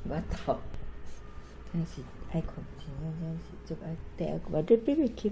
我头真是爱困，真是就爱第二个，我这别去。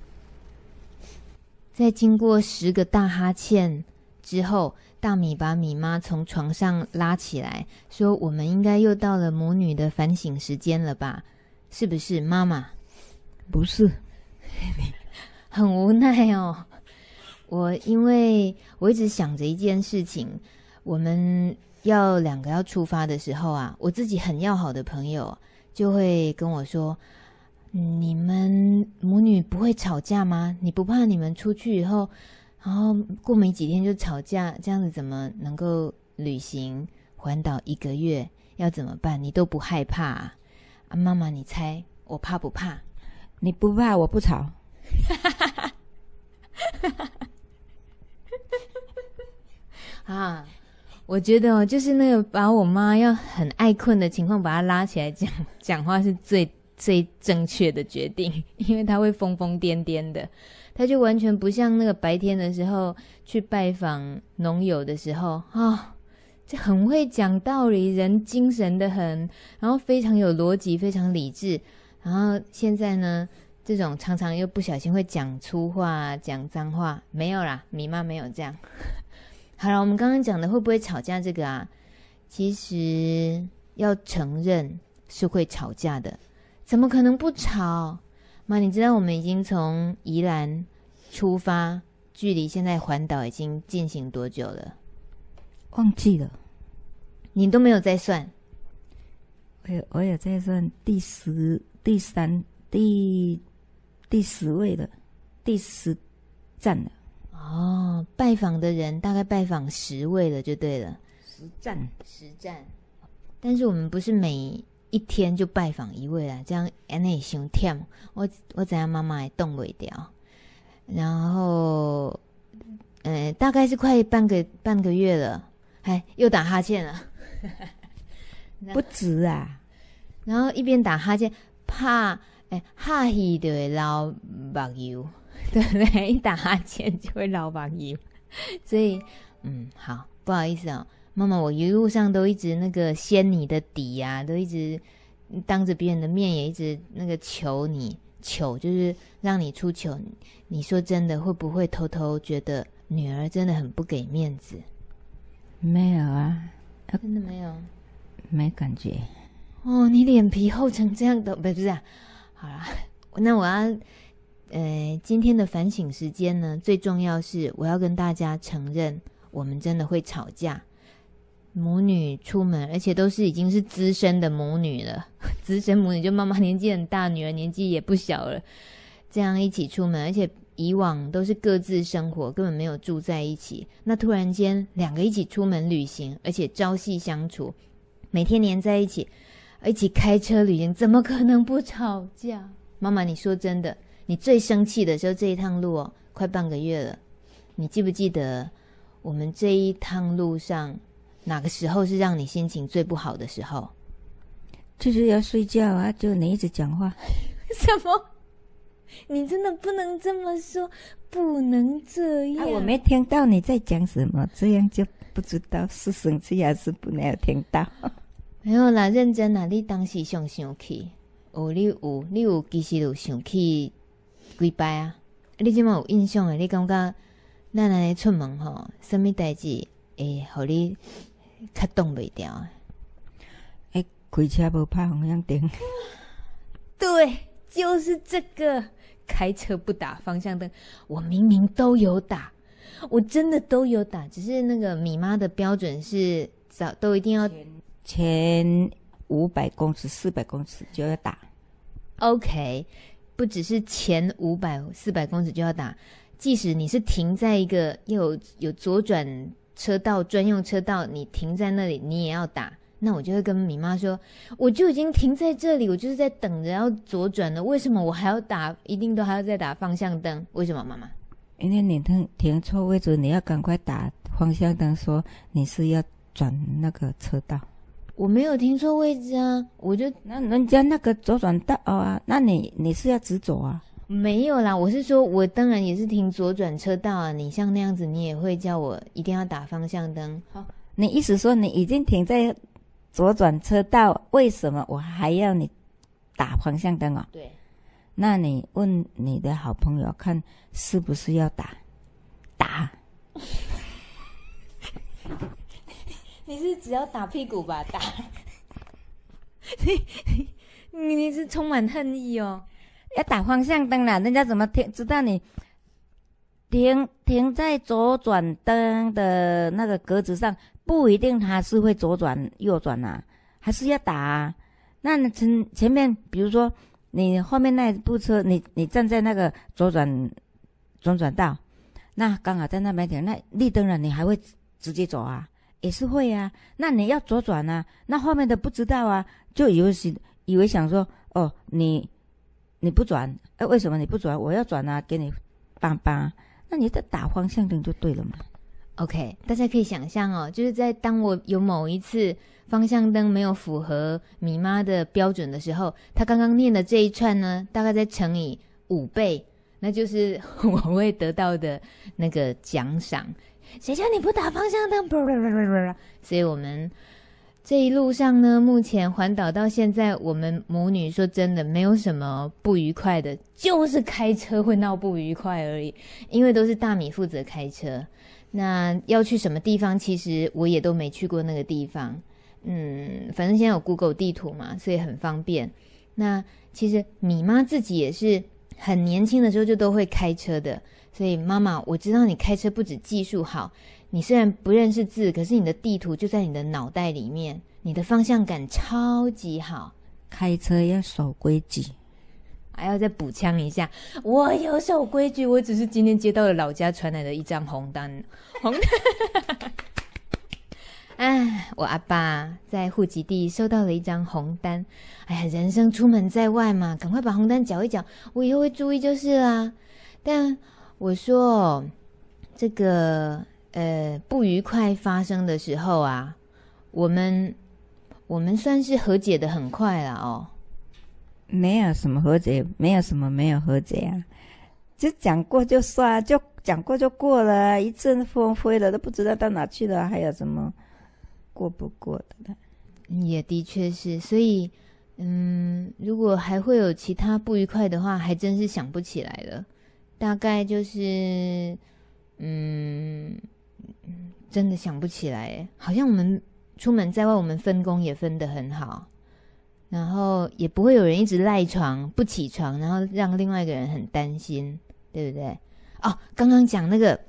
在经过10个大哈欠之后，大米把米妈从床上拉起来，说：“我们应该又到了母女的反省时间了吧？是不是，妈妈？” 不是， 很无奈哦。因为我一直想着一件事情，我们2个要出发的时候啊，我自己很要好的朋友就会跟我说：“你们母女不会吵架吗？你不怕你们出去以后，然后过没几天就吵架，这样子怎么能够旅行环岛1个月？要怎么办？你都不害怕啊？”妈妈，你猜我怕不怕？ 你不怕，我不吵。 啊，我觉得就是那个把我妈要很爱困的情况把她拉起来讲话是最正确的决定，因为她会疯疯癫癫的，她就完全不像那个白天的时候去拜访农友的时候就很会讲道理，人精神的很，然后非常有逻辑，非常理智。然后现在呢，这种常常又不小心会讲粗话讲脏话，没有啦，米妈没有这样。好了，我们刚刚讲的会不会吵架这个啊，其实要承认是会吵架的，怎么可能不吵？妈，你知道我们已经从宜兰出发，距离现在环岛已经进行多久了？ 忘记了， 你都没有在算？ 我有在算第10位了，第10站了。 哦，拜访的人大概拜访10位了就对了。 10 站。但是我们不是每一天就拜访1位啦，这样安内伤忝。我知道妈妈也动不掉。然后大概是快半个月了，又打哈欠了。 不止啊。 然后一边打哈欠，怕哈气就会流目油，对不对？一打哈欠就会流目油，所以好，不好意思哦，妈妈，我一路上都一直那个掀你的底啊，都一直当着别人的面也一直那个求就是让你出糗。你说真的，会不会偷偷觉得女儿真的很不给面子？ 没有啊， 真的没有， 没感觉。 哦，你脸皮厚成这样的，不是啊？好啦，那我要今天的反省时间呢，最重要是我要跟大家承认，我们真的会吵架。母女出门，而且都是已经是资深的母女了，资深母女就妈妈年纪很大，女儿年纪也不小了，这样一起出门，而且以往都是各自生活，根本没有住在一起。那突然间2个一起出门旅行，而且朝夕相处，每天黏在一起，一起开车旅行，怎么可能不吵架？妈妈，你说真的，你最生气的时候这一趟路快半个月了，你记不记得我们这一趟路上哪个时候是让你心情最不好的时候？ 就是要睡觉啊，就你一直讲话。 什么？你真的不能这么说，不能这样。 我没听到你在讲什么，这样就不知道是生气还是没有听到。 没有啦，认真啦，你当时想气，你有其实有想气几摆啊？你现在有印象的，你感觉咱安尼出门什么代志会让你较动不掉？ 开车不拍方向灯。 对，就是这个，开车不打方向灯。我明明都有打，我真的都有打，只是那个米妈的标准是都一定要前500公尺、400公尺就要打。 OK， 不只是前500、400公尺就要打，即使你是停在一个有左转车道、专用车道，你停在那里，你也要打。那我就会跟米妈说，我就已经停在这里，我就是在等着要左转了，为什么我还要打？一定都还要再打方向灯？为什么，妈妈？ 因为你停错位置，你要赶快打方向灯，说你是要转那个车道。 我没有停错位置啊， 那人家那个左转道啊，那你是要直走啊？ 没有啦，我是说我当然也是停左转车道啊，你像那样子，你也会叫我一定要打方向灯。 好，你意思说你已经停在左转车道，为什么我还要你打方向灯哦？ 对， 那你问你的好朋友看是不是要打？ 你是只要打屁股吧？打，你是充满恨意哦。 要打方向灯啦，人家怎么知道你停在左转灯的那个格子上，不一定他是会左转右转啊，还是要打啊。那你前面，比如说你后面那部车，你站在那个左转道，那刚好在那边停，那绿灯了，你还会直接走啊？也是会啊。那你要左转啊，那后面的不知道啊，就以为想说，哦，你不转，为什么你不转？我要转啊，给你帮帮。那你再打方向灯就对了嘛。 OK， 大家可以想象哦，就是在当我有某一次方向灯没有符合米妈的标准的时候，她刚刚念的这一串呢，大概再乘以5倍，那就是我会得到的那个奖赏。谁叫你不打方向灯？所以我们这一路上呢，目前环岛到现在，我们母女说真的没有什么不愉快的，就是开车会闹不愉快而已，因为都是大米负责开车。那要去什么地方，其实我也都没去过那个地方。反正现在有 Google 地图嘛，所以很方便。那其实米妈自己也是很年轻的时候就都会开车的，所以妈妈，我知道你开车不止技术好，你虽然不认识字，可是你的地图就在你的脑袋里面，你的方向感超级好。 开车要守规矩。 还要再补枪一下，我有守规矩，我只是今天接到了老家传来的一张红单。我阿爸在户籍地收到了一张红单。人生出门在外嘛，赶快把红单缴一缴，我以后会注意就是啦。但我说这个不愉快发生的时候啊，我们算是和解的很快啦哦。 没有什么和解，没有什么没有和解啊，就讲过就算，就讲过就过了，一阵风飞了都不知道到哪去了，还有什么过不过的呢？ 也的确是，所以如果还会有其他不愉快的话，还真是想不起来了。大概就是真的想不起来耶，好像我们出门在外，我们分工也分得很好。然后也不会有人一直赖床不起床，然后让另外一个人很担心，对不对？哦，刚刚讲那个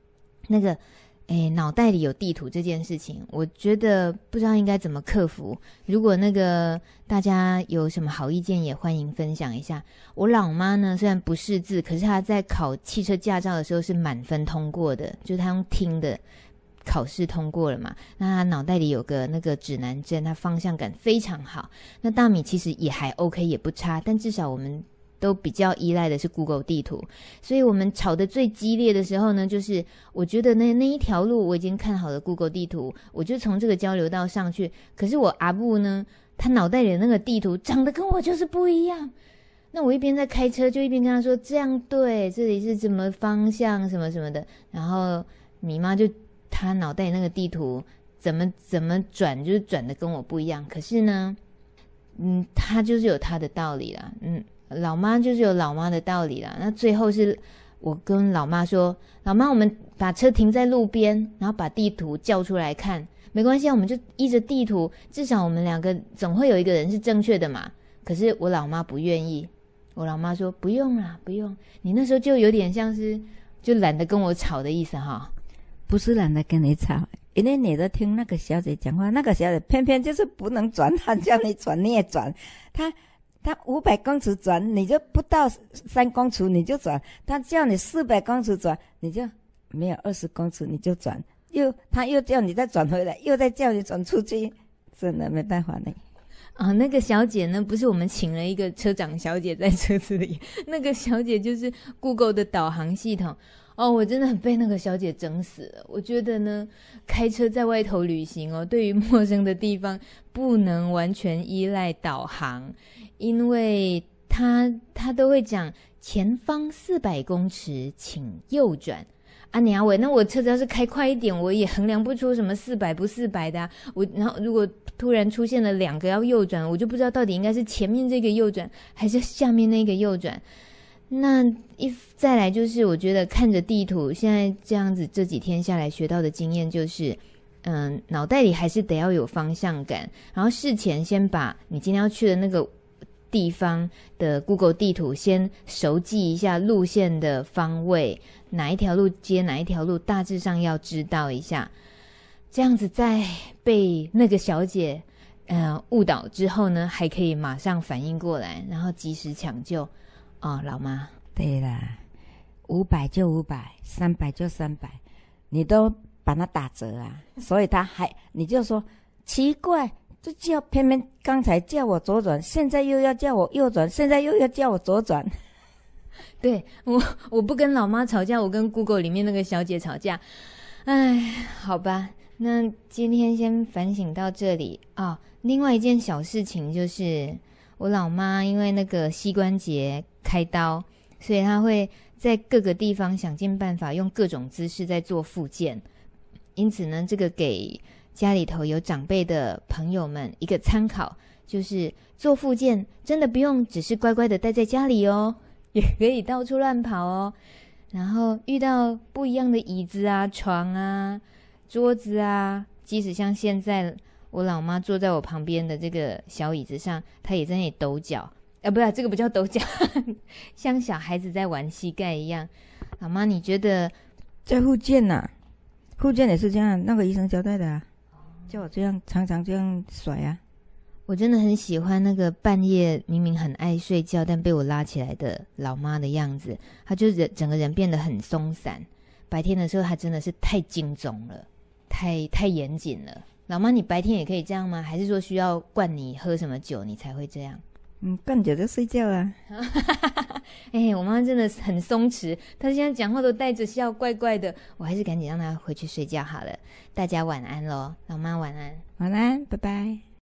脑袋里有地图这件事情，我觉得不知道应该怎么克服。如果那个大家有什么好意见，也欢迎分享一下。我老妈呢，虽然不识字，可是她在考汽车驾照的时候是满分通过的，就是她用听的考试通过了嘛，那他脑袋里有个那个指南针，他方向感非常好。那大米其实也还 OK， 也不差，但至少我们都比较依赖的是 Google 地图。所以我们吵得最激烈的时候呢，就是我觉得那一条路我已经看好了 Google 地图，我就从这个交流道上去。可是我阿布呢，他脑袋里的那个地图长得跟我就是不一样。那我一边在开车，就一边跟他说这样对，这里是什么方向什么什么的。然后米妈就他脑袋那个地图怎么转，就是转的跟我不一样。可是呢，他就是有他的道理啦，老妈就是有老妈的道理啦。那最后是我跟老妈说，老妈，我们把车停在路边，然后把地图叫出来看，没关系啊，我们就依着地图，至少我们两个总会有一个人是正确的嘛。可是我老妈不愿意，我老妈说不用啦，不用。你那时候就有点像是就懒得跟我吵的意思哈。 不是懒得跟你吵，因为你都听那个小姐讲话，那个小姐偏偏就是不能转，她叫你转你也转，她500公尺转，你就不到3公尺你就转，她叫你400公尺转，你就没有20公尺你就转，她又叫你再转回来，又再叫你转出去，真的没办法呢。 那个小姐呢，不是我们请了一个车长小姐在车子里，那个小姐就是 Google 的导航系统。我真的很被那个小姐整死了。我觉得呢，开车在外头旅行对于陌生的地方不能完全依赖导航，因为他都会讲前方400公尺请右转啊娘喂，那我车子要是开快一点，我也衡量不出什么400不400的啊。然后如果突然出现了2个要右转，我就不知道到底应该是前面这个右转还是下面那个右转。那再来就是我觉得看着地图，现在这样子这几天下来学到的经验就是，脑袋里还是得要有方向感，然后事前先把你今天要去的那个地方的 Google 地图先熟记一下路线的方位，哪一条路接哪一条路，大致上要知道一下。这样子在被那个小姐误导之后呢，还可以马上反应过来，然后及时抢救。老妈， 对啦，500就500，300就300，你都把它打折啊，所以你就说奇怪，这偏偏刚才叫我左转，现在又要叫我右转，现在又要叫我左转。 对，我不跟老妈吵架，我跟 Google 里面那个小姐吵架。哎，好吧，那今天先反省到这里啊。另外一件小事情就是我老妈因为那个膝关节开刀，所以她会在各个地方想尽办法用各种姿势在做复健。因此呢，这个给家里头有长辈的朋友们一个参考，就是做复健真的不用只是乖乖的待在家里哦，也可以到处乱跑哦。然后遇到不一样的椅子啊、床啊、桌子啊，即使像现在我老妈坐在我旁边的这个小椅子上，她也在那里抖脚。不是，这个不叫抖脚，像小孩子在玩膝盖一样。老妈，你觉得在复健啊，复健也是这样，那个医生交代的啊，叫我这样常常这样甩啊。 我真的很喜欢那个半夜明明很爱睡觉但被我拉起来的老妈的样子，她就是整个人变得很松散。白天的时候她真的是太精总了，太严谨了。老妈，你白天也可以这样吗？还是说需要灌你喝什么酒你才会这样？ 灌酒就睡觉啊。 我妈真的很松弛，她现在讲话都带着笑，怪怪的。我还是赶紧让她回去睡觉好了。大家晚安咯，老妈晚安。 晚安，拜拜。